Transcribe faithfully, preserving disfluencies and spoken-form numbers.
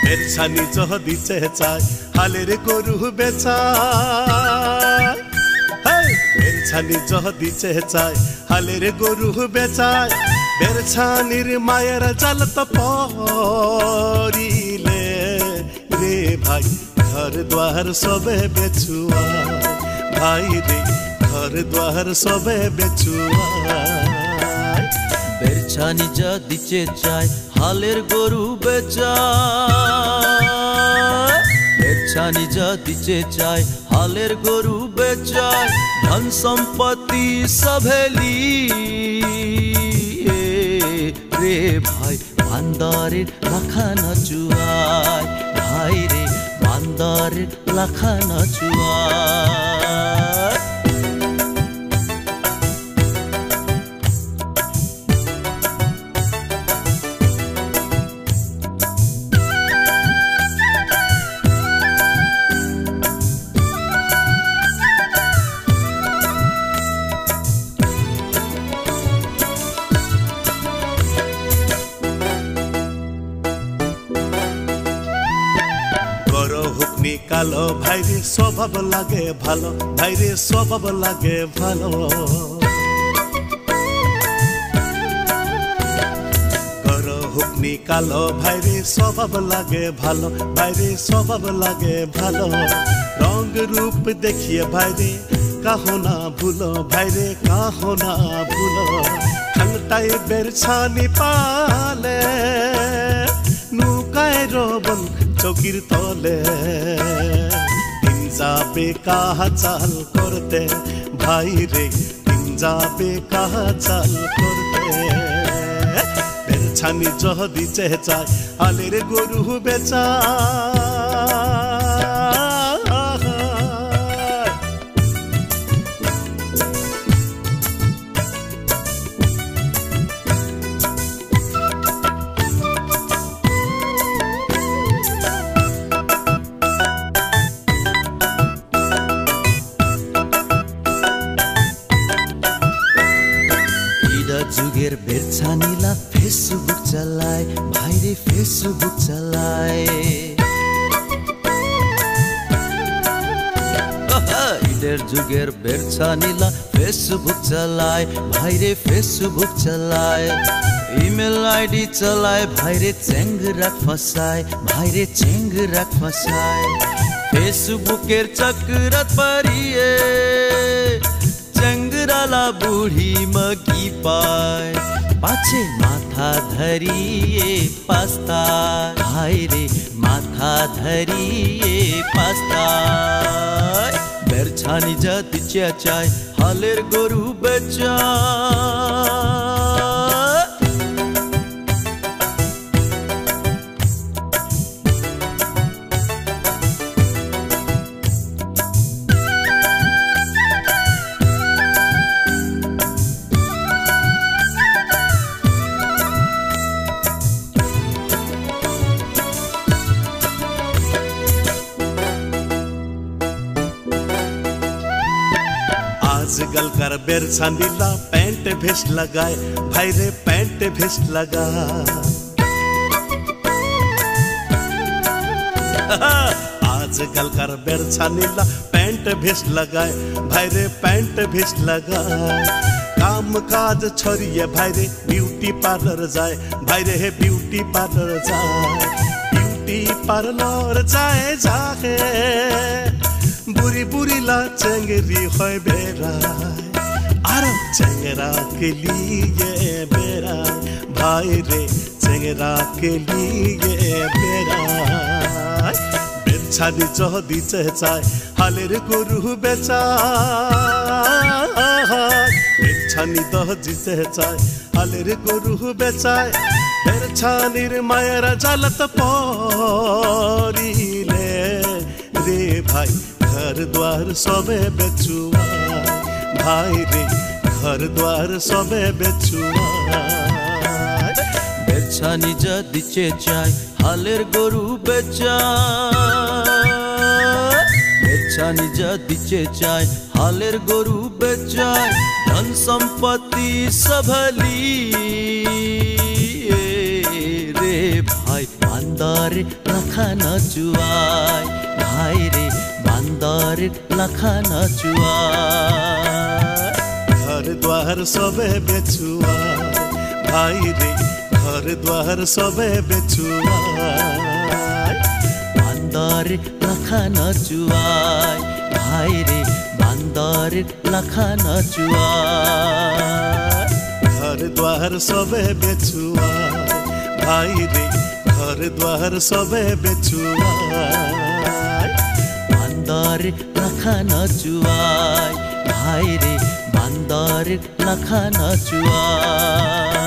বেরছানি যদি চেঁচায় হালের গরু বেচায়। বেরছানি যদি চেঁচায় হালের গরু বেচায়। বেরছানির মায়ের জাল তো পরিলে রে ভাই ঘর দ্বার সবে বেচুয়ায়। ভাই রে ঘর দ্বার সবে বেচুয়ায়। বেরছানি যদি চেঁচায় হালের গরু বেচায়। বেরছানি যদি চেঁচায় হালের গরু বেচায়। ধন সম্পত্তি সভেলি রে ভাই বান্দারের লাখানা চুয়ায়। ভাই রে বান্দারের লাখানা চুয়ায়। কালো ভাইরে স্বভাব লাগে ভালো। ভাইরে স্বভাব লাগে ভালো। করো হুকনি কালো ভাইরে স্বভাব লাগে ভালো। ভাইরে স্বভাব লাগে ভালো। রঙ রূপ দেখিয়ে ভাইরে কাহো না ভুলো। ভাইরে কাহো না ভুলো। ঠান্ডায় বেরছানি পালে নুকায় রবন চৌকির তলে। দিন যাবে কাহা চাল করতে ভাই রে। দিন যাবে কাহা চাল করতে। বেরছানি যদি চেঁচায় হালের গরু বেচায়। যুগের বেরছানিলা ফেসবুক চালায়। ভাইরে ফেসবুক চালায়। ঈদের যুগের বেরছানিলা ফেসবুক চালায়। ভাইরে ফেসবুক চালায়। ইমেল আইডি চালায়। ভাইরে চেঙ্গরা ফাঁসায়। ভাইরে চেঙ্গরা ফাঁসায়। ফেসবুকের চক্রাত পারিয়ে চেঙ্গরালা বুড়ি মগি পায়। পাছে মাথা ধরিয়ে পাস্তায়। ভাই রে মাথা ধরিয়ে পাস্তায়। বেরছানি যদি চেঁচায় হালের গরু বেচায়। आजकल कर बेरछानीला पैंट भेस्ट लगाए। भाई रे पैंट भेस्ट लगा। आजकल कर बेरछानीला पैंट भेस्ट लगाए। भाई रे पैंट भेस्ट लगा। काम काज छोड़िए भाई रे ब्यूटी पार्लर जाए। भाई रे ब्यूटी पार्लर जाए। ब्यूटी पार्लर जाए जाके बुरी बुरी ला चंगरी होय बेराय। आरो चंगरा के लिए बेराय। भाई रे चंगरा के लिए बेराय। बेरछानी যদি চেঁচায় হালের গরু বেচায়। বেরছানি যদি চেঁচায় হালের গরু বেচায়। বেরছানির মায়ের জালত পরিলে রে ভাই घर द्वार सबे बेचुआय। भाई रे घर द्वार सबे बेचुआय। বেরছানি যদি চেঁচায় হালের গরু বেচায়। বেরছানি যদি চেঁচায় হালের গরু বেচায়। ধন সম্পত্তি সভলি রে ভাই বান্দর রাখা নচুয়ায় ভাই রে বান্দর রাখা নচুয়ায় घर द्वार सबे बेचुआ भाई रे घर द्वार सबे बेचुआ বান্দর রাখা নচুয়ায় ভাই রে বান্দর রাখা নচুয়ায় घर द्वार सबे बेचुआ भाई रे घर द्वार सबे बेचुआ বান্দর রাখা নচুয়ায় ভাই রে বান্দর রাখা নচুয়ায়।